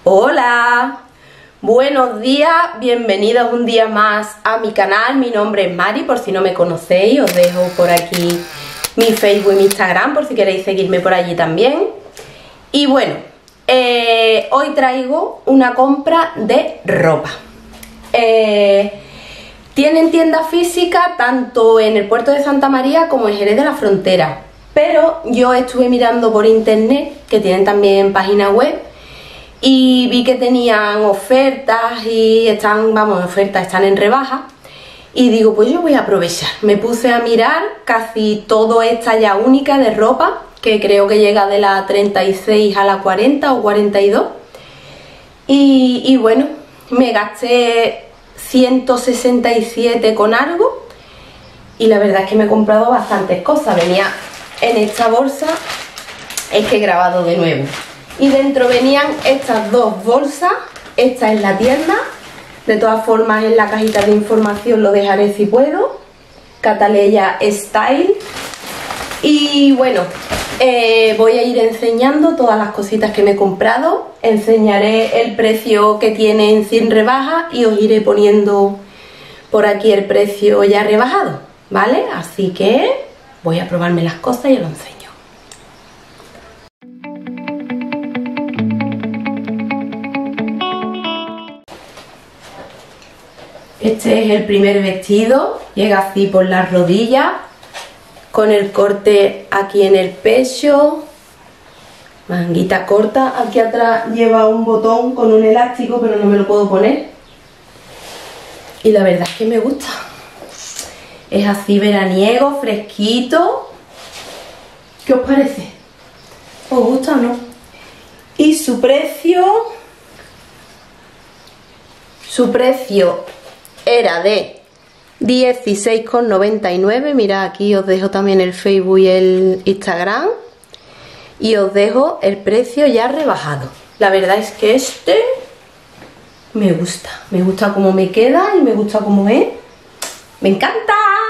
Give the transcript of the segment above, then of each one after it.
Hola, buenos días, bienvenidos un día más a mi canal. Mi nombre es Mari, por si no me conocéis, os dejo por aquí mi Facebook y mi Instagram por si queréis seguirme por allí también. Y bueno, hoy traigo una compra de ropa. Tienen tienda física tanto en el puerto de Santa María como en Jerez de la Frontera, pero yo estuve mirando por internet que tienen también página web y vi que tenían ofertas y están en rebaja y digo, pues yo voy a aprovechar. Me puse a mirar casi todo es talla única de ropa, que creo que llega de la 36 a la 40 o 42 y bueno, me gasté 167 con algo y la verdad es que me he comprado bastantes cosas. Venía en esta bolsa, es que he grabado de nuevo, y dentro venían estas dos bolsas. Esta es la tienda, de todas formas en la cajita de información lo dejaré si puedo, Cataleya Style. Y bueno, voy a ir enseñando todas las cositas que me he comprado, enseñaré el precio que tienen sin rebaja y os iré poniendo por aquí el precio ya rebajado, ¿vale? Así que voy a probarme las cosas y os lo enseño. Este es el primer vestido, llega así por las rodillas, con el corte aquí en el pecho, manguita corta. Aquí atrás lleva un botón con un elástico, pero no me lo puedo poner. Y la verdad es que me gusta. Es así veraniego, fresquito. ¿Qué os parece? ¿Os gusta o no? Y su precio era de 16,99. Mirad, aquí os dejo también el Facebook y el Instagram y os dejo el precio ya rebajado. La verdad es que este me gusta cómo me queda y me gusta cómo es, me encanta.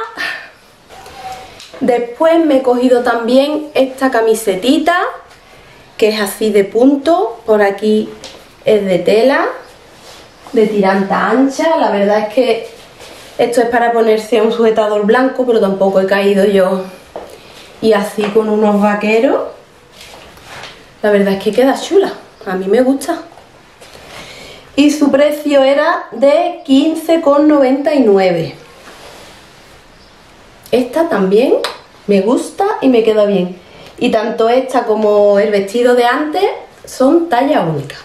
Después me he cogido también esta camisetita que es así de punto, por aquí es de tela, de tiranta ancha. La verdad es que esto es para ponerse un sujetador blanco, pero tampoco he caído yo. Y así con unos vaqueros, la verdad es que queda chula, a mí me gusta. Y su precio era de 15,99. Esta también me gusta y me queda bien. Y tanto esta como el vestido de antes son talla única.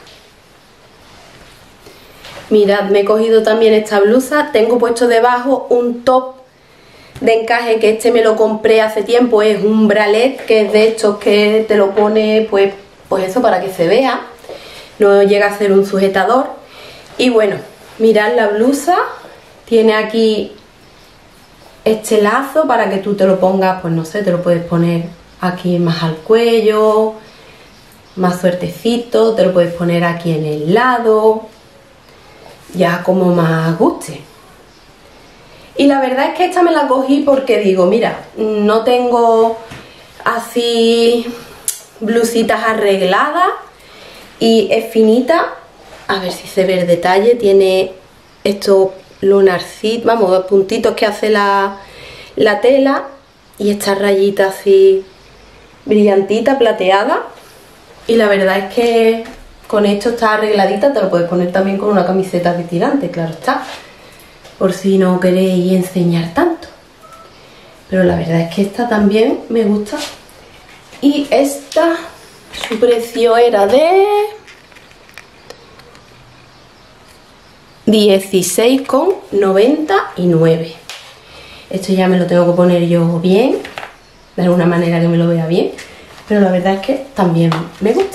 Mirad, me he cogido también esta blusa. Tengo puesto debajo un top de encaje que este me lo compré hace tiempo. Es un bralette, que es de estos que te lo pone pues eso, para que se vea. No llega a ser un sujetador. Y bueno, mirad la blusa. Tiene aquí este lazo para que tú te lo pongas, pues no sé, te lo puedes poner aquí más al cuello, más suertecito. Te lo puedes poner aquí en el lado, ya como más guste. Y la verdad es que esta me la cogí porque digo, mira, no tengo así blusitas arregladas y es finita. A ver si se ve el detalle. Tiene estos lunarcitos, vamos, puntitos que hace la tela, y esta rayita así brillantita, plateada. Y la verdad es que con esto está arregladita. Te lo puedes poner también con una camiseta de tirante, claro está, por si no queréis enseñar tanto. Pero la verdad es que esta también me gusta. Y esta, su precio era de 16,99. Esto ya me lo tengo que poner yo bien, de alguna manera que me lo vea bien, pero la verdad es que también me gusta.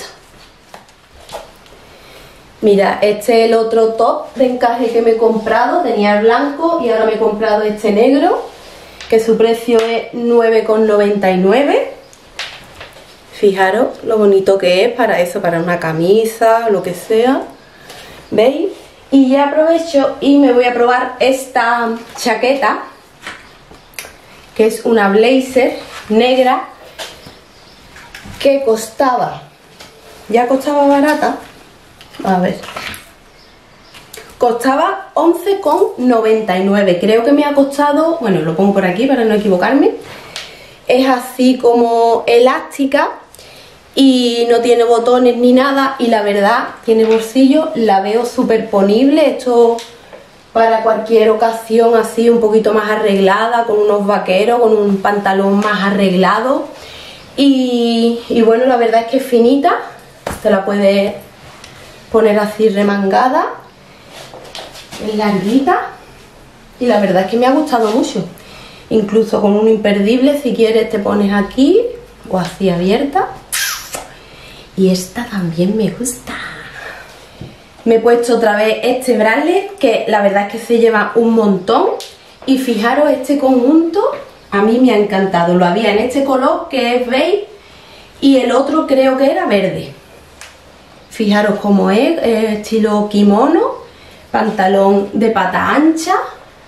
Mira, este es el otro top de encaje que me he comprado. Tenía el blanco y ahora me he comprado este negro, que su precio es 9,99. Fijaros lo bonito que es para eso, para una camisa, lo que sea. ¿Veis? Y ya aprovecho y me voy a probar esta chaqueta, que es una blazer negra, que costaba, ya costaba barata, A ver. Costaba 11,99. Creo que me ha costado, bueno, lo pongo por aquí para no equivocarme. Es así como elástica y no tiene botones ni nada, y la verdad tiene bolsillo, la veo súper ponible. Esto para cualquier ocasión así un poquito más arreglada, con unos vaqueros, con un pantalón más arreglado. Y bueno, la verdad es que es finita, te la puedes poner así remangada, es larguita y la verdad es que me ha gustado mucho. Incluso con un imperdible, si quieres te pones aquí o así abierta. Y esta también me gusta. Me he puesto otra vez este bracelet, que la verdad es que se lleva un montón. Y fijaros, este conjunto a mí me ha encantado. Lo había en este color que es beige y el otro creo que era verde. Fijaros cómo es, estilo kimono, pantalón de pata ancha.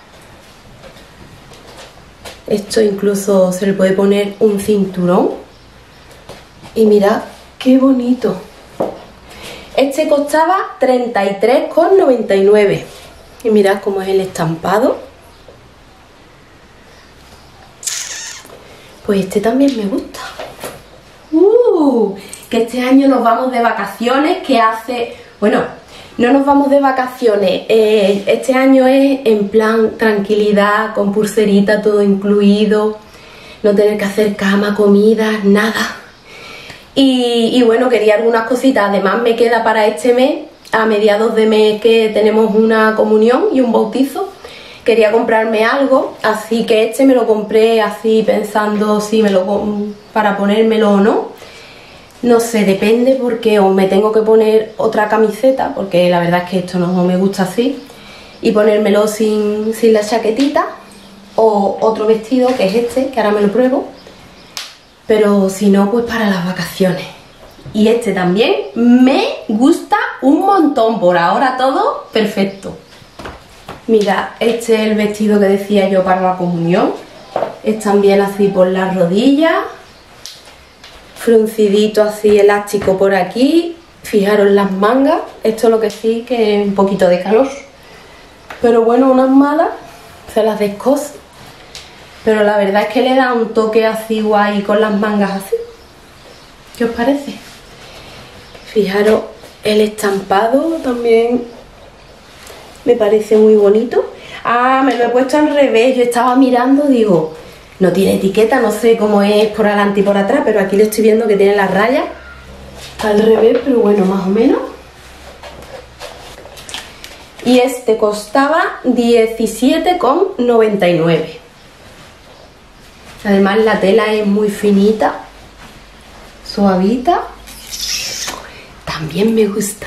Esto incluso se le puede poner un cinturón. Y mirad qué bonito. Este costaba 33,99. Y mirad cómo es el estampado. Pues este también me gusta. Que este año nos vamos de vacaciones, que hace... Bueno, no nos vamos de vacaciones. Este año es en plan tranquilidad, con pulserita, todo incluido. No tener que hacer cama, comida, nada. Y bueno, quería algunas cositas. Además me queda para este mes, a mediados de mes, que tenemos una comunión y un bautizo. Quería comprarme algo, así que este me lo compré así pensando si para ponérmelo o no. No sé, depende, porque o me tengo que poner otra camiseta, porque la verdad es que esto no me gusta así, y ponérmelo sin la chaquetita, o otro vestido que es este, que ahora me lo pruebo. Pero si no, pues para las vacaciones. Y este también me gusta un montón. Por ahora todo perfecto. Mira, este es el vestido que decía yo para la comunión. Es también así por las rodillas, fruncidito así, elástico por aquí. Fijaros las mangas. Esto lo que sí que es un poquito de calor. Pero bueno, unas malas se las descoso. Pero la verdad es que le da un toque así guay con las mangas así. ¿Qué os parece? Fijaros, el estampado también me parece muy bonito. Ah, me lo he puesto al revés. Yo estaba mirando, digo, no tiene etiqueta, no sé cómo es por adelante y por atrás, pero aquí lo estoy viendo que tiene las rayas al revés, pero bueno, más o menos. Y este costaba 17,99. Además la tela es muy finita, suavita. También me gusta.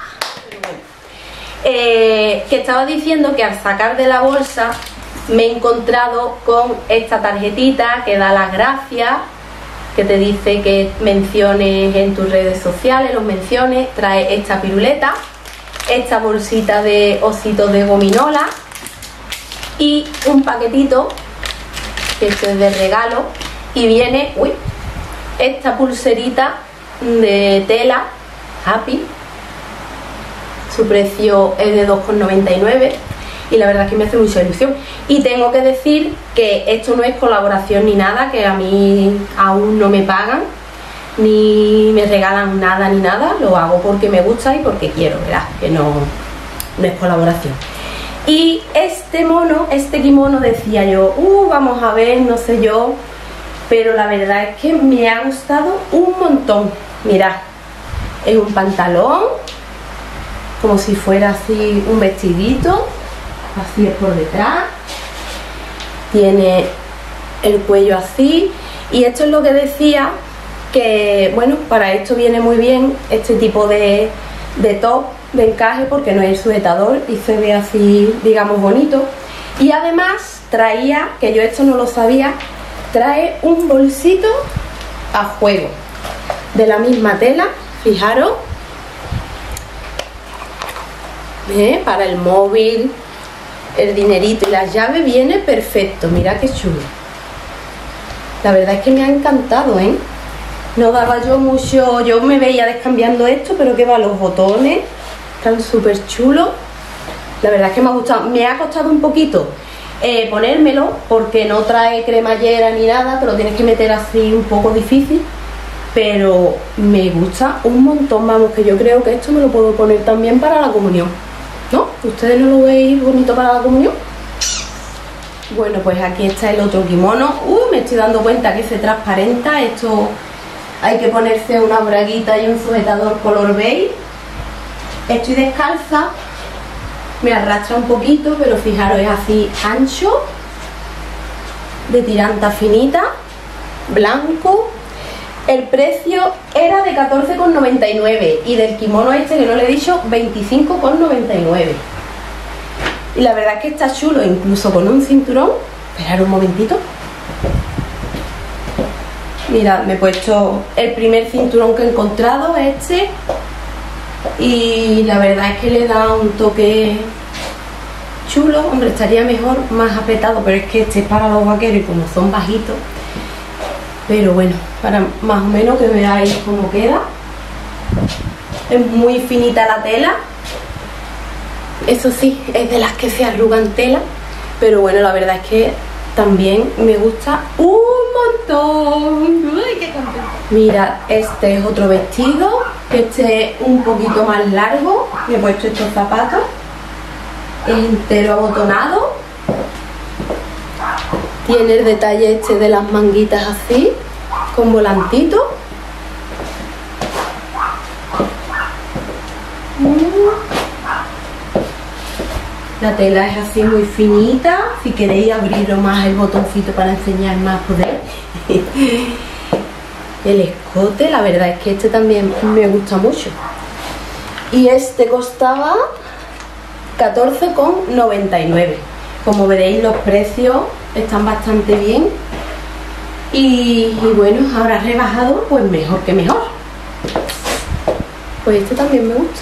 Que estaba diciendo que al sacar de la bolsa me he encontrado con esta tarjetita que da las gracias, que te dice que menciones en tus redes sociales, los menciones. Trae esta piruleta, esta bolsita de ositos de gominola y un paquetito, que esto es de regalo, y viene esta pulserita de tela Happy. Su precio es de 2,99 y la verdad es que me hace mucha ilusión. Y tengo que decir que esto no es colaboración ni nada, que a mí aún no me pagan ni me regalan nada ni nada. Lo hago porque me gusta y porque quiero, ¿verdad? Que no es colaboración. Y este mono, este kimono, decía yo, vamos a ver, no sé yo, pero la verdad es que me ha gustado un montón. Mirad, es un pantalón, como si fuera así un vestidito, así es por detrás, tiene el cuello así, y esto es lo que decía, que bueno, para esto viene muy bien este tipo de top de encaje, porque no es sujetador y se ve así, digamos, bonito. Y además traía, que yo esto no lo sabía, trae un bolsito a juego de la misma tela, fijaros, para el móvil, el dinerito y las llaves, viene perfecto. Mira qué chulo. La verdad es que me ha encantado, No daba yo mucho, yo me veía descambiando esto, pero que va, los botones están súper chulos. La verdad es que me ha gustado. Me ha costado un poquito ponérmelo porque no trae cremallera ni nada, te lo tienes que meter así un poco difícil, pero me gusta un montón. Vamos, que yo creo que esto me lo puedo poner también para la comunión, ¿no? ¿Ustedes no lo veis bonito para la comunión? Bueno, pues aquí está el otro kimono. Me estoy dando cuenta que se transparenta. Esto hay que ponerse una braguita y un sujetador color beige. Estoy descalza, me arrastra un poquito, pero fijaros, es así ancho, de tiranta finita, blanco. El precio era de 14,99 y del kimono este que no le he dicho, 25,99. Y la verdad es que está chulo, incluso con un cinturón. Esperad un momentito. Mirad, me he puesto el primer cinturón que he encontrado, este. Y la verdad es que le da un toque chulo. Hombre, estaría mejor más apretado, pero es que este es para los vaqueros y como son bajitos. Pero bueno, para más o menos que veáis cómo queda. Es muy finita la tela. Eso sí, es de las que se arrugan tela. Pero bueno, la verdad es que también me gusta un montón. ¡Uy, qué contenta! Mirad, este es otro vestido, que este es un poquito más largo. Me he puesto estos zapatos. Es entero abotonado. Tiene el detalle este de las manguitas así, con volantito. La tela es así muy finita. Si queréis abrirlo más el botoncito para enseñar más podéis. El escote, la verdad es que este también me gusta mucho. Y este costaba 14,99. Como veréis, los precios están bastante bien. Y bueno, ahora rebajado, pues mejor que mejor. Pues este también me gusta.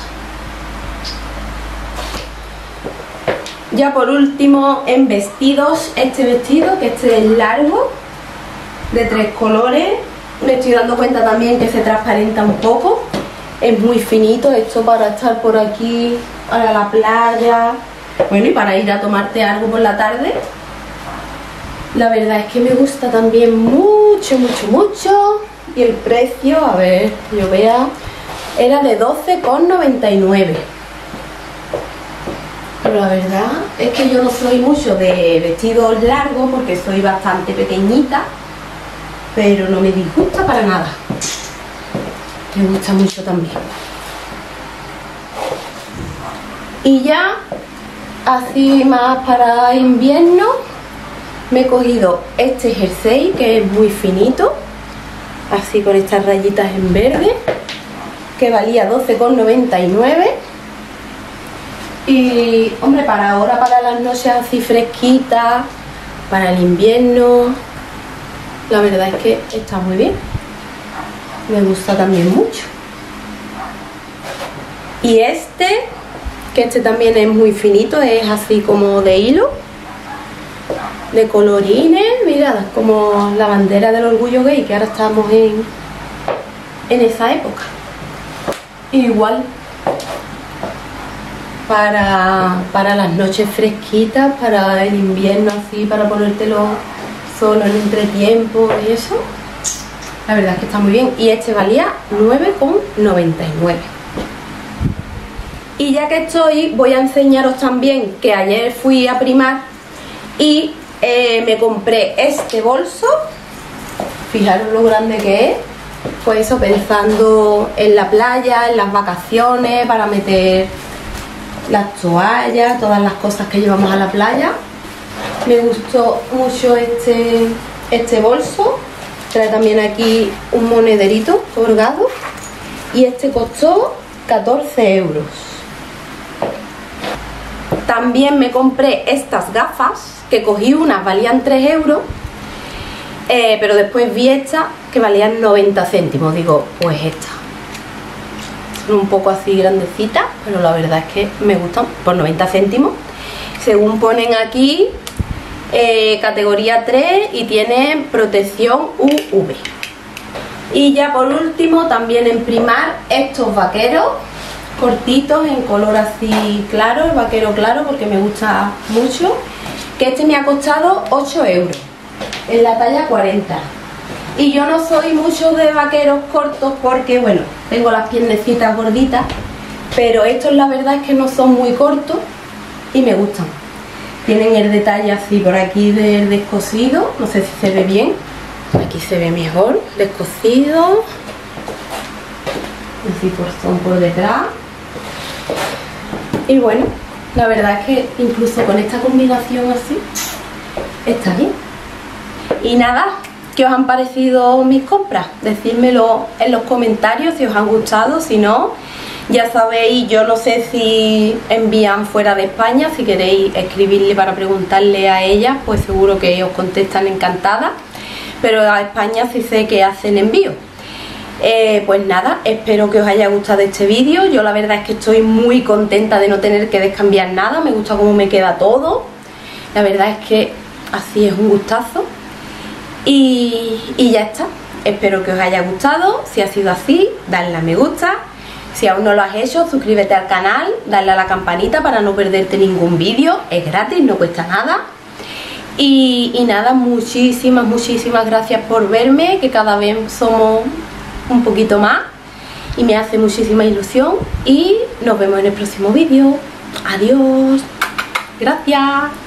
Ya por último, en vestidos, este vestido, que este es largo, de 3 colores. Me estoy dando cuenta también que se transparenta un poco. Es muy finito, esto para estar por aquí, para la playa, bueno, y para ir a tomarte algo por la tarde. La verdad es que me gusta también mucho, mucho, mucho. Y el precio, a ver, yo vea, era de 12,99. Pero la verdad es que yo no soy mucho de vestidos largos porque soy bastante pequeñita, pero no me disgusta para nada. Me gusta mucho también. Y ya, así más para invierno, me he cogido este jersey que es muy finito, así con estas rayitas en verde, que valía 12,99. Y hombre, para ahora, para las noches así fresquitas, para el invierno, la verdad es que está muy bien. Me gusta también mucho. Y este, que este también es muy finito, es así como de hilo, de colorines, mirad, como la bandera del orgullo gay, que ahora estamos en esa época. Igual para las noches fresquitas, para el invierno así, para ponértelo solo en entretiempo y eso. La verdad es que está muy bien. Y este valía 9,99. Y ya que estoy, voy a enseñaros también que ayer fui a Primark y me compré este bolso. Fijaros lo grande que es. Pues eso, pensando en la playa, en las vacaciones, para meter las toallas, todas las cosas que llevamos a la playa. Me gustó mucho este bolso. Trae también aquí un monederito colgado. Y este costó 14 euros. También me compré estas gafas, que cogí unas, valían 3 euros. Pero después vi estas que valían 90 céntimos. Digo, pues esta. Son un poco así grandecitas, pero la verdad es que me gustan por 90 céntimos. Según ponen aquí, categoría 3 y tiene protección UV. Y ya por último, también en Primark, estos vaqueros, cortitos en color así claro, el vaquero claro, porque me gusta mucho, que este me ha costado 8 euros en la talla 40. Y yo no soy mucho de vaqueros cortos porque, bueno, tengo las piernecitas gorditas, pero estos la verdad es que no son muy cortos y me gustan. Tienen el detalle así por aquí del descosido, no sé si se ve bien, aquí se ve mejor, descosido, así son por detrás. Y bueno, la verdad es que incluso con esta combinación así, está bien. Y nada, ¿qué os han parecido mis compras? Decídmelo en los comentarios si os han gustado, si no, ya sabéis, yo no sé si envían fuera de España, si queréis escribirle para preguntarle a ellas, pues seguro que os contestan encantadas, pero a España sí sé que hacen envío. Pues nada, espero que os haya gustado este vídeo. Yo la verdad es que estoy muy contenta de no tener que descambiar nada, me gusta cómo me queda todo, la verdad es que así es un gustazo. Y ya está, espero que os haya gustado. Si ha sido así, dadle a me gusta. Si aún no lo has hecho, suscríbete al canal, dale a la campanita para no perderte ningún vídeo, es gratis, no cuesta nada. Y nada, muchísimas gracias por verme, que cada vez somos un poquito más y me hace muchísima ilusión. Y nos vemos en el próximo vídeo. Adiós, gracias.